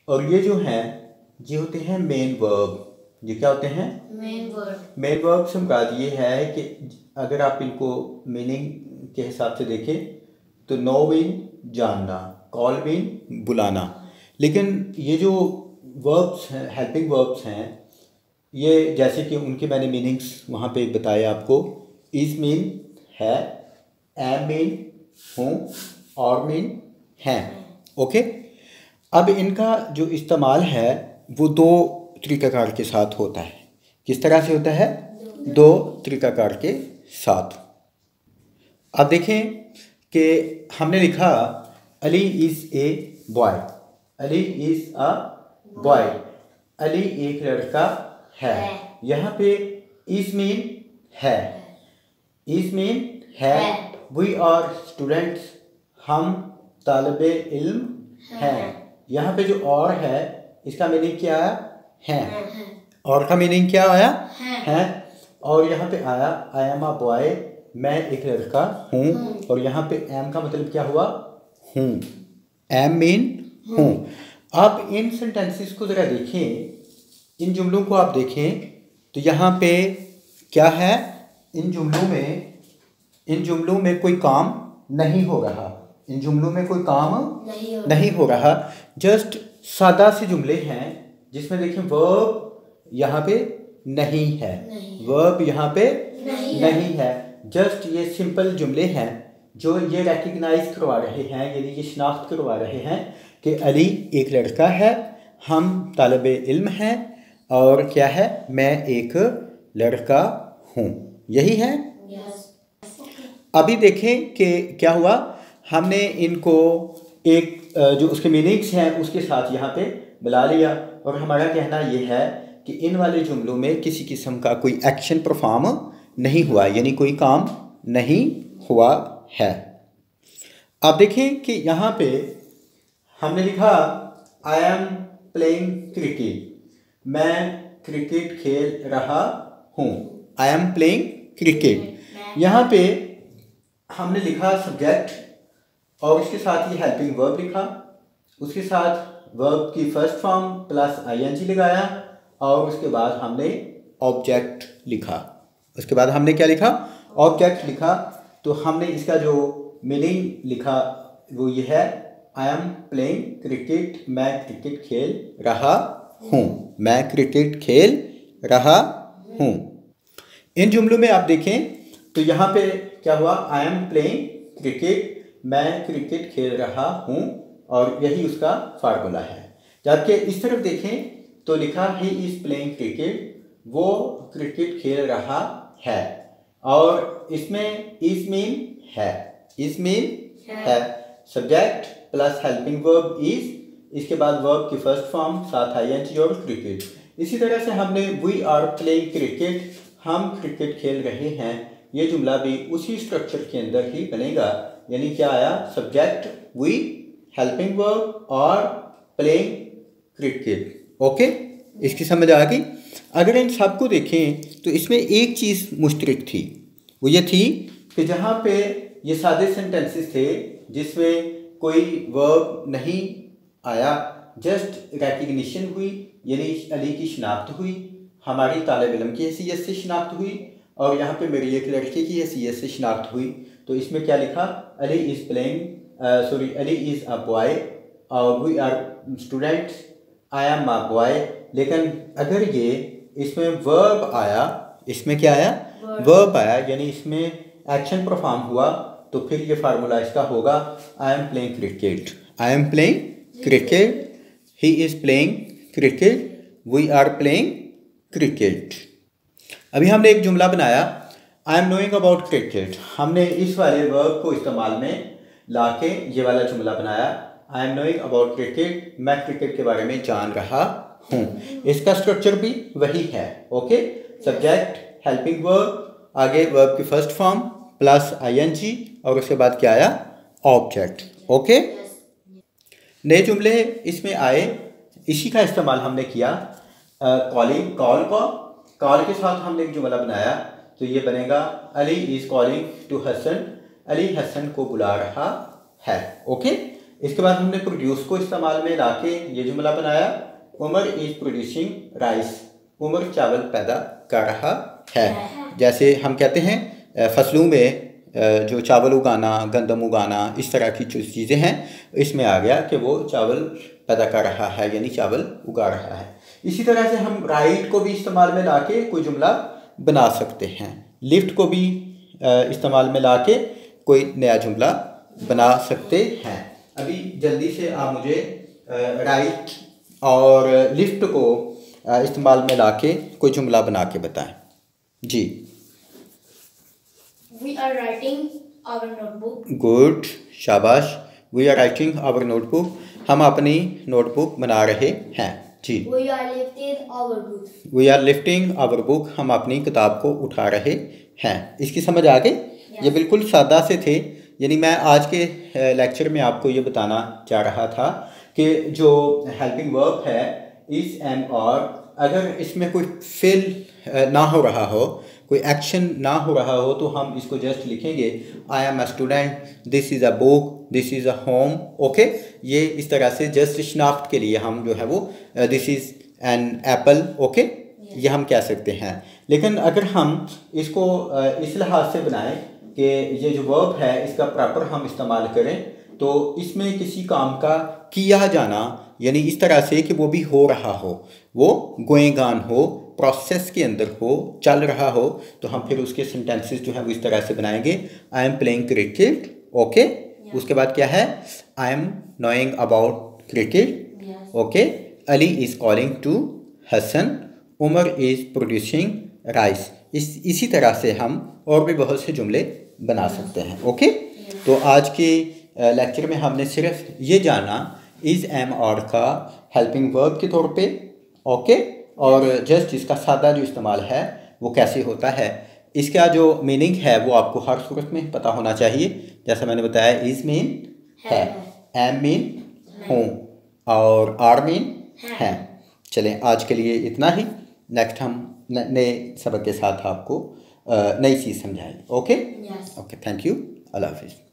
और ये जो हैं ये होते हैं मेन वर्ब। ये क्या होते हैं? मेन वर्ब से मुराद ये है कि अगर आप इनको मीनिंग के हिसाब से देखें तो नो मीन जानना, कॉल मीन बुलाना। लेकिन ये जो वर्ब्स हैं, हेल्पिंग वर्ब्स हैं, ये जैसे कि उनके मैंने मीनिंग्स वहाँ पे बताए आपको। इज़ मीन है, एम मीन हूँ, और मीन हैं। ओके, अब इनका जो इस्तेमाल है वो दो तरीक़ाकार के साथ होता है। किस तरह से होता है? दो तरीक़ाकार के साथ। अब देखें कि हमने लिखा Ali is a boy. Ali is a boy. Ali एक लड़का है। यहाँ पे इज़ मीन है। इज़ मीन है। वी आर स्टूडेंट्स, हम तालिबे इल्म हैं। यहाँ पे जो और है इसका मीनिंग क्या आया? है। और का मीनिंग क्या आया? है। और यहाँ पे आया आई एम अ बॉय, मैं एक लड़का हूँ। और यहाँ पे एम का मतलब क्या हुआ? हूँ। एम मीन हूँ। अब इन सेंटेंसेस को ज़रा देखें, इन जुमलों को आप देखें तो यहाँ पे क्या है? इन जुमलों में कोई काम नहीं हो रहा। इन जुमलों में कोई काम नहीं हो रहा। जस्ट सादा से जुमले हैं जिसमें देखें वर्ब यहाँ पे नहीं है। वर्ब यहाँ पे नहीं है। जस्ट ये सिंपल जुमले हैं जो ये रेकग्नाइज करवा रहे हैं, यानी ये शनाख्त करवा रहे हैं कि अली एक लड़का है, हम तालिबे इल्म हैं, और क्या है? मैं एक लड़का हूँ। यही है। अभी देखें कि क्या हुआ। हमने इनको एक जो उसके मीनिंग्स हैं उसके साथ यहाँ पे मिला लिया, और हमारा कहना ये है कि इन वाले जुमलों में किसी किस्म का कोई एक्शन परफॉर्म नहीं हुआ, यानी कोई काम नहीं हुआ है। अब देखें कि यहाँ पे हमने लिखा आई एम प्लेइंग क्रिकेट, मैं क्रिकेट खेल रहा हूँ। I am playing cricket. यहाँ पे हमने लिखा सब्जेक्ट और उसके साथ ही हेल्पिंग वर्ब लिखा, उसके साथ वर्ब की फर्स्ट फॉर्म प्लस आईएनजी लगाया, और उसके बाद हमने ऑब्जेक्ट लिखा। उसके बाद हमने क्या लिखा? ऑब्जेक्ट लिखा। तो हमने इसका जो मीनिंग लिखा वो ये है आई एम प्लेइंग क्रिकेट, मैं क्रिकेट खेल रहा हूँ। मैं क्रिकेट खेल रहा हूँ। इन जुमलों में आप देखें तो यहाँ पे क्या हुआ? आई एम प्लेइंग क्रिकेट, मैं क्रिकेट खेल रहा हूँ, और यही उसका फार्मूला है। जबकि इस तरफ देखें तो लिखा ही इज़ प्लेइंग क्रिकेट, वो क्रिकेट खेल रहा है, और इसमें इज़ मीन है। इज़ मीन है। Subject plus helping verb is, इसके बाद वर्ब की फर्स्ट फॉर्म, साथ आईएनजी और क्रिकेट। इसी तरह से हमने वी आर प्लेइंग क्रिकेट, हम क्रिकेट खेल रहे हैं, ये जुमला भी उसी स्ट्रक्चर के अंदर ही बनेगा। यानी क्या आया? सब्जेक्ट वी, हेल्पिंग वर्ब और प्लेइंग क्रिकेट। ओके, इसकी समझ आ गई। अगर इन सब को देखें तो इसमें एक चीज़ मुश्तरक थी, वो ये थी कि जहाँ पे ये सादे सेंटेंसेस थे जिसमें कोई वर्ब नहीं आया, जस्ट रेकग्निशन हुई, यानी अली की शनाख्त हुई, हमारी तालिब इल्म की हैसियत से शनाख्त हुई, और यहाँ पे मेरी एक लड़के की हैसियत से शनाख्त हुई। तो इसमें क्या लिखा? Ali is playing Ali is a boy, we are students, I am a boy. लेकिन अगर ये इसमें वर्ब आया, इसमें क्या आया? वर्ब आया, यानी इसमें एक्शन परफॉर्म हुआ, तो फिर ये फार्मूला इसका होगा I am playing cricket. I am playing cricket, he is playing cricket, we are playing cricket. अभी हमने एक जुमला बनाया I am knowing about cricket. हमने इस वाले वर्ब को इस्तेमाल में लाके ये वाला जुमला बनाया I am knowing about cricket, मैं क्रिकेट के बारे में जान रहा हूँ। इसका स्ट्रक्चर भी वही है। ओके, सब्जेक्ट, हेल्पिंग वर्ब, आगे वर्ब की फर्स्ट फॉर्म प्लस आईएनजी, और उसके बाद क्या आया? ऑब्जेक्ट। ओके, नए जुमले इसमें आए, इसी का इस्तेमाल हमने किया। कॉलिंग, कॉल के साथ हमने एक जुमला बनाया, तो ये बनेगा Ali is calling to Hasan, Ali Hasan को बुला रहा है। ओके, इसके बाद हमने प्रोड्यूस को इस्तेमाल में लाके ये जुमला बनाया, Umar is producing rice, Umar चावल पैदा कर रहा है। जैसे हम कहते हैं फसलों में जो चावल उगाना, गंदम उगाना, इस तरह की जो चीज़ें हैं, इसमें आ गया कि वो चावल पैदा कर रहा है, यानी चावल उगा रहा है। इसी तरह से हम राइट को भी इस्तेमाल में लाके कोई जुमला बना सकते हैं, लिफ्ट को भी इस्तेमाल में लाके कोई नया जुमला बना सकते हैं। अभी जल्दी से आप मुझे राइट और लिफ्ट को इस्तेमाल में लाके कोई जुमला बना के बताएं। जी। We are writing our notebook. Good, शाबाश। We are writing our notebook. हम अपनी नोटबुक बना रहे हैं। जी। We are lifting our book. We are lifting our book. हम अपनी किताब को उठा रहे हैं। इसकी समझ आ गई? ये बिल्कुल सादा से थे। यानी मैं आज के लेक्चर में आपको ये बताना चाह रहा था कि जो हेल्पिंग वर्ब है इस, एम, और, अगर इसमें कोई फेल ना हो रहा हो, कोई एक्शन ना हो रहा हो, तो हम इसको जस्ट लिखेंगे I am a student, this is a book, this is a home. Okay, ये इस तरह से जस्ट शिनाख्त के लिए हम जो है वो this is an apple, okay, ये हम कह सकते हैं। लेकिन अगर हम इसको इस लिहाज से बनाएं कि ये जो वर्ब है इसका प्रॉपर हम इस्तेमाल करें, तो इसमें किसी काम का किया जाना, यानी इस तरह से कि वो भी हो रहा हो, वो गोइंग ऑन हो, प्रोसेस के अंदर हो, चल रहा हो, तो हम फिर उसके सेंटेंसेस जो है वो इस तरह से बनाएंगे, I am playing cricket, okay, उसके बाद क्या है, I am knowing about cricket, okay, Ali is calling to Hasan, Umar is producing rice. इसी तरह से हम और भी बहुत से जुमले बना सकते हैं। ओके, तो आज के लेक्चर में हमने सिर्फ ये जाना इज़, एम, और का हेल्पिंग वर्ब के तौर पे, ओके, और जस्ट इसका सादा जो इस्तेमाल है वो कैसे होता है। इसका जो मीनिंग है वो आपको हर सूरत में पता होना चाहिए। जैसा मैंने बताया, इज़ मीन है, एम मीन हूँ, और आर मीन है। चलें, आज के लिए इतना ही। नेक्स्ट हम नए सबक के साथ आपको नई चीज़ समझाएंगे। ओके, ओके, थैंक यू, अल्लाह हाफिज़।